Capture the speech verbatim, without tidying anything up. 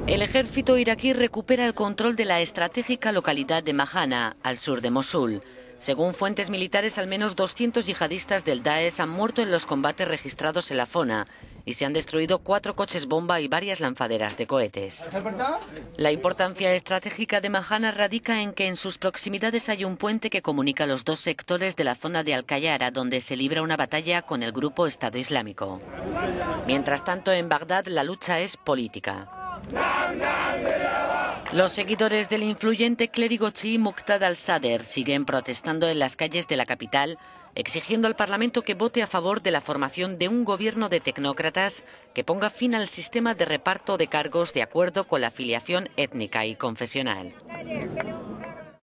El ejército iraquí recupera el control de la estratégica localidad de Mahana, al sur de Mosul. Según fuentes militares, al menos doscientos yihadistas del Daesh han muerto en los combates registrados en la zona y se han destruido cuatro coches bomba y varias lanzaderas de cohetes. La importancia estratégica de Mahana radica en que en sus proximidades hay un puente que comunica los dos sectores de la zona de Al-Qayyara, donde se libra una batalla con el grupo Estado Islámico. Mientras tanto, en Bagdad la lucha es política. Los seguidores del influyente clérigo chií Muqtada al-Sadr siguen protestando en las calles de la capital, exigiendo al Parlamento que vote a favor de la formación de un gobierno de tecnócratas que ponga fin al sistema de reparto de cargos de acuerdo con la afiliación étnica y confesional.